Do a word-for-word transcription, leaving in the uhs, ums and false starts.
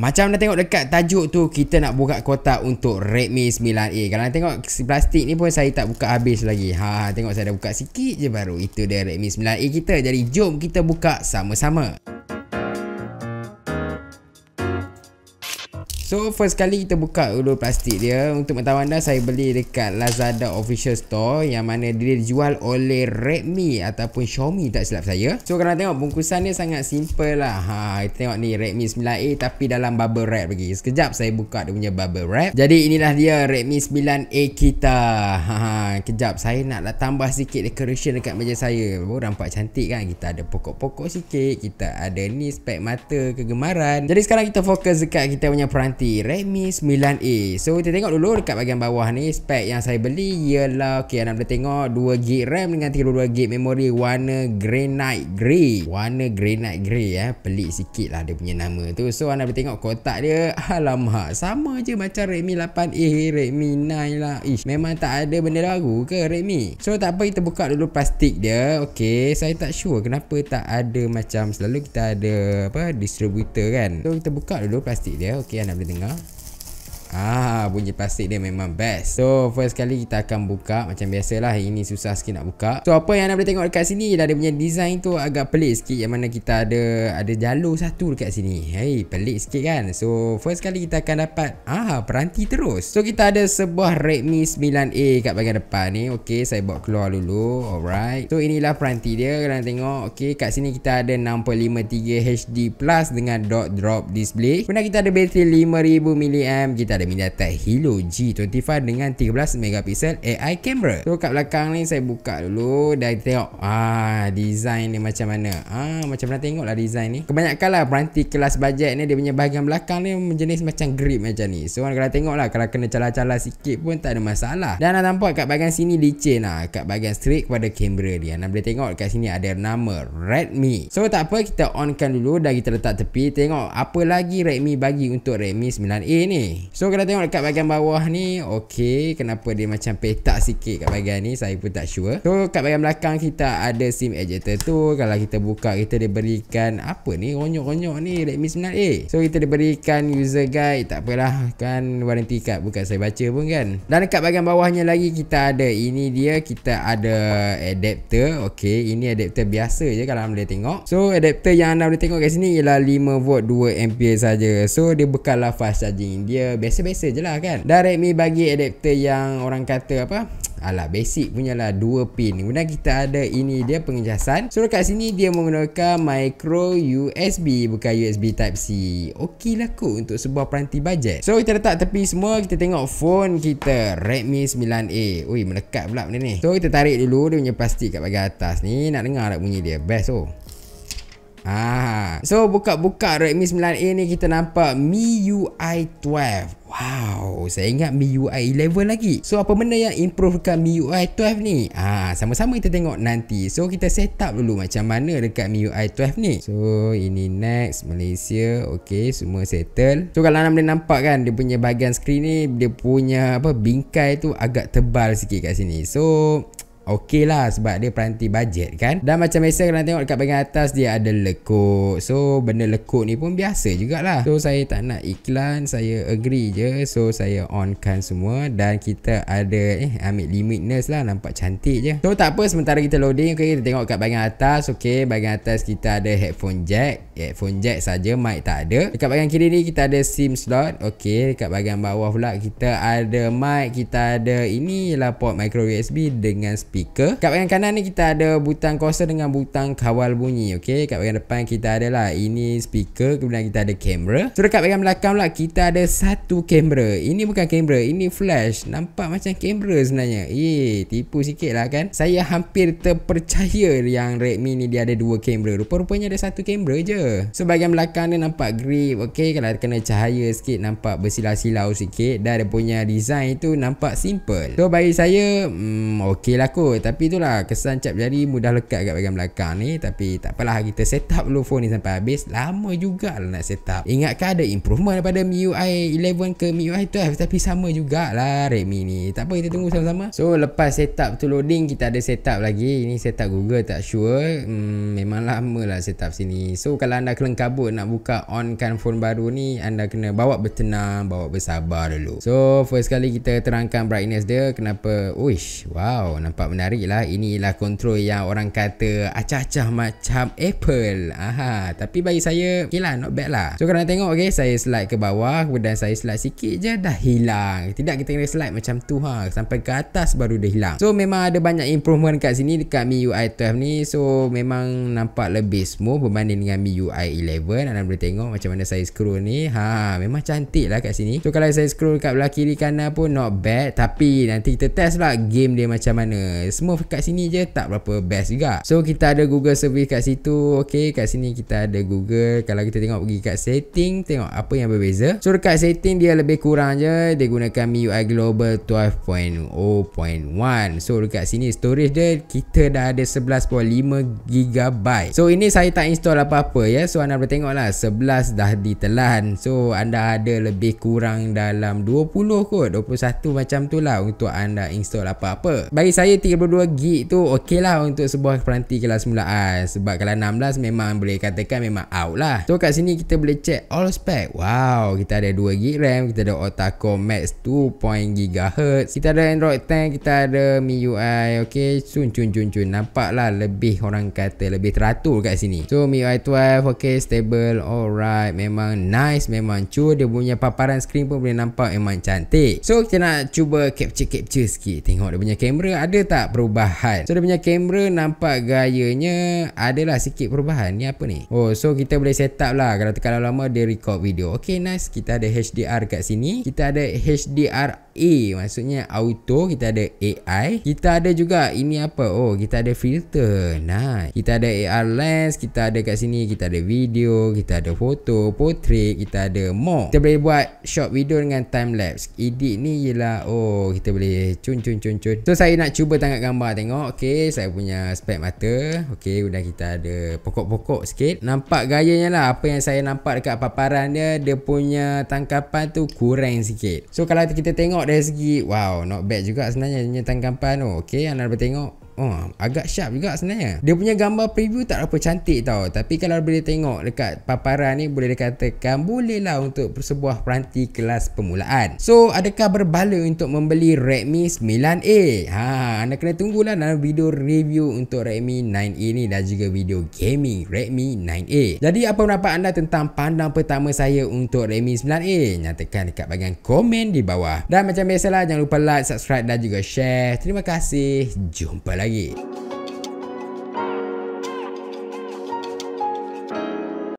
Macam dah tengok dekat tajuk tu, kita nak buka kotak untuk Redmi sembilan A. Kalau nak tengok plastik ni pun saya tak buka habis lagi. Ha, tengok saya dah buka sikit je baru. Itu dia Redmi sembilan A kita. Jadi jom kita buka sama-sama. So first kali kita buka dulu plastik dia. Untuk pengetahuan anda, saya beli dekat Lazada Official Store yang mana dia dijual oleh Redmi ataupun Xiaomi tak silap saya. So kalau tengok bungkusan dia sangat simple lah. Ha, kita tengok ni Redmi sembilan A tapi dalam bubble wrap lagi. Sekejap saya buka dia punya bubble wrap. Jadi inilah dia Redmi sembilan A kita. Ha, ha kejap saya nak tambah sikit decoration dekat meja saya. Oh, nampak cantik kan? Kita ada pokok-pokok sikit, kita ada ni spek mata kegemaran. Jadi sekarang kita fokus dekat kita punya peranti Redmi sembilan A. So kita tengok dulu dekat bahagian bawah ni, spek yang saya beli ialah, ok, anda boleh tengok dua gig RAM dengan tiga puluh dua gig memori warna granite grey. Warna granite grey eh, pelik sikit lah dia punya nama tu. So anda boleh tengok kotak dia, alamak, sama je macam Redmi lapan A, Redmi sembilan lah. Ish, memang tak ada benda baru ke Redmi? So tak apa, kita buka dulu plastik dia. Ok, saya tak sure kenapa tak ada, macam selalu kita ada apa, distributor kan. So kita buka dulu plastik dia. Ok, anda boleh tengok. Ah, bunyi plastik dia memang best. So first kali kita akan buka macam biasalah. Ini susah sikit nak buka. So apa yang anda boleh tengok dekat sini dah, dia punya design tu agak pelik sikit, yang mana kita ada ada jalur satu dekat sini. Hey, pelik sikit kan. So first kali kita akan dapat ah peranti terus. So kita ada sebuah Redmi sembilan A kat bahagian depan ni. Okey, saya bawa keluar dulu. Alright. So inilah peranti dia. Kalau anda tengok, okey, kat sini kita ada enam koma lima tiga H D plus dengan dot drop display. Kemudian kita ada bateri lima ribu miliampere. Kita ada MediaTek Helio G dua puluh lima dengan tiga belas megapiksel A I camera. So kat belakang ni saya buka dulu dan tengok ah design ni macam mana. Ah macam mana, tengoklah design ni. Kebanyakan lah peranti kelas bajet ni dia punya bahagian belakang ni jenis macam grip macam ni. So kalau tengoklah, kalau kena calar-calar sikit pun tak ada masalah. Dan anda nampak kat bahagian sini licin lah, kat bahagian straight kepada kamera dia. Anda boleh tengok kat sini ada nama Redmi. So tak apa, kita onkan dulu dan kita letak tepi. Tengok apa lagi Redmi bagi untuk Redmi sembilan A ni. So kalau tengok dekat bahagian bawah ni, okey, kenapa dia macam petak sikit kat bahagian ni, saya pun tak sure. So kat bahagian belakang kita ada SIM ejector tu. Kalau kita buka, kita diberikan apa ni, ronyok-ronyok ni Redmi sembilan A. So kita diberikan user guide, tak apalah kan, warranty card bukan saya baca pun kan. Dan dekat bahagian bawahnya lagi kita ada, ini dia, kita ada adapter. Okey, ini adapter biasa je kalau anda boleh tengok. So adapter yang anda boleh tengok kat sini ialah lima volt dua ampere saja. So dia bukanlah fast charging, dia biasa-biasa je lah kan. Dan Redmi bagi adapter yang orang kata apa, alah basic punya lah, dua pin. Kemudian kita ada ini dia pengecasan. So dekat sini dia menggunakan micro U S B, bukan U S B type C. Okey lah kot untuk sebuah peranti bajet. So kita letak tepi semua. Kita tengok phone kita Redmi sembilan A. Ui, melekat pula benda ni. So kita tarik dulu dia punya plastik kat bahagian atas ni. Nak dengar tak bunyi dia? Best oh. Ah, so buka-buka Redmi sembilan A ni kita nampak M I U I dua belas. Wow, saya ingat M I U I eleven lagi. So apa benda yang improvekan M I U I dua belas ni? Ah, sama-sama kita tengok nanti. So kita set up dulu macam mana dekat M I U I dua belas ni. So ini next Malaysia. Okey, semua settle. So kalau anda boleh nampak kan, dia punya bahagian skrin ni, dia punya apa, bingkai tu agak tebal sikit kat sini. So okey lah, sebab dia peranti bajet kan. Dan macam biasa kalau tengok dekat bahagian atas dia ada lekuk. So benda lekuk ni pun biasa jugalah. So saya tak nak iklan, saya agree je. So saya onkan semua. Dan kita ada eh ambil limitness lah, nampak cantik je. So tak apa, sementara kita loading. Okay, kita tengok kat bahagian atas. Okay, bahagian atas kita ada headphone jack. Headphone jack saja, mic tak ada. Dekat bahagian kiri ni kita ada SIM slot. Okay, dekat bahagian bawah pula kita ada mic. Kita ada, ini ialah port micro U S B dengan speaker. Kat bahagian kanan ni kita ada butang kuasa dengan butang kawal bunyi. Okey, kat bahagian depan kita ada lah ini speaker, kemudian kita ada kamera. So dekat bahagian belakang pula kita ada satu kamera. Ini bukan kamera, ini flash. Nampak macam kamera sebenarnya. Eh, tipu sikit lah kan. Saya hampir terpercaya yang Redmi ni dia ada dua kamera. Rupa-rupanya ada satu kamera je. So bahagian belakang ni nampak grip. Okey, kalau kena cahaya sikit nampak bersilau-silau sikit. Dan dia punya design tu nampak simple. So bagi saya, hmm, okey lah kot kot. Tapi itulah kesan cap jari mudah lekat kat bahagian belakang ni. Tapi tak apalah, kita set up dulu phone ni sampai habis. Lama jugalah nak set up. Ingatkan ada improvement daripada M I U I eleven ke M I U I twelve, tapi sama jugalah Redmi ni. Tak apa, kita tunggu sama-sama. So lepas set up tu loading, kita ada set up lagi. Ini set up Google tak sure. hmm, Memang lama lah set up sini. So kalau anda kelengkabut nak buka on kan phone baru ni, anda kena bawa bertenang, bawa bersabar dulu. So first kali kita terangkan brightness dia. Kenapa? Uish, wow, nampak menarik lah. Inilah control yang orang kata acah-acah macam Apple. Aha, tapi bagi saya okay lah, not bad lah. So korang tengok, okay, saya slide ke bawah, kemudian saya slide sikit je dah hilang. Tidak, kita kena slide macam tu ha, sampai ke atas baru dah hilang. So memang ada banyak improvement kat sini dekat M I U I twelve ni. So memang nampak lebih smooth berbanding dengan M I U I eleven. Anda boleh tengok macam mana saya scroll ni. Ha, memang cantik lah kat sini. So kalau saya scroll kat belah kiri kanan pun not bad. Tapi nanti kita test lah game dia macam mana. Smooth kat sini je tak berapa best juga. So kita ada Google Service kat situ. Okay, kat sini kita ada Google. Kalau kita tengok pergi kat setting, tengok apa yang berbeza. So dekat setting dia lebih kurang je. Dia gunakan M I U I Global twelve point zero point one. So dekat sini storage dia kita dah ada eleven point lima gigabyte. So ini saya tak install apa-apa ya. So anda boleh tengok lah eleven dah ditelan. So anda ada lebih kurang dalam twenty kot, twenty-one macam tu lah untuk anda install apa-apa. Bagi saya thirty-two gig tu okey lah untuk sebuah peranti kelas mulaan. Sebab kalau sixteen memang boleh katakan memang out lah. So kat sini kita boleh check all spec. Wow, kita ada two gig RAM, kita ada octa-core max two point gigahertz, kita ada Android ten, kita ada M I U I. Okay, cun cun cun cun. Nampak lah lebih orang kata lebih teratur kat sini. So M I U I twelve okay, stable, alright, memang nice, memang cun. Dia punya paparan skrin pun boleh nampak memang cantik. So kita nak cuba capture-capture sikit. Tengok dia punya kamera ada tak perubahan. So dia punya kamera nampak gayanya adalah sikit perubahan. Ni apa ni? Oh, so kita boleh set up lah. Kalau tekan lama dia record video. Okay, nice. Kita ada H D R kat sini. Kita ada H D R A, maksudnya auto. Kita ada A I. Kita ada juga ini apa? Oh, kita ada filter. Nah, kita ada A R lens. Kita ada kat sini. Kita ada video. Kita ada foto, portrait. Kita ada more. Kita boleh buat short video dengan time lapse. Edit ni ialah oh, kita boleh cun cun cun cun. So saya nak cuba tangkap gambar. Tengok. Okay, saya punya spek mata. Okay, udah kita ada pokok-pokok sikit. Nampak gayanya lah. Apa yang saya nampak dekat paparan dia, dia punya tangkapan tu kurang sikit. So kalau kita tengok dari segi, wow, not bad juga sebenarnya punya tangkapan tu. Okay, anda boleh tengok. Oh, agak sharp juga sebenarnya. Dia punya gambar preview tak apa cantik tau. Tapi kalau boleh tengok dekat paparan ni, boleh dikatakan boleh lah untuk sebuah peranti kelas permulaan. So, adakah berbala untuk membeli Redmi nine A? Ha, anda kena tunggulah dalam video review untuk Redmi nine A ni dan juga video gaming Redmi nine A. Jadi, apa pendapat anda tentang pandang pertama saya untuk Redmi nine A? Nyatakan dekat bahagian komen di bawah. Dan macam biasalah, jangan lupa like, subscribe dan juga share. Terima kasih. Jumpa lagi.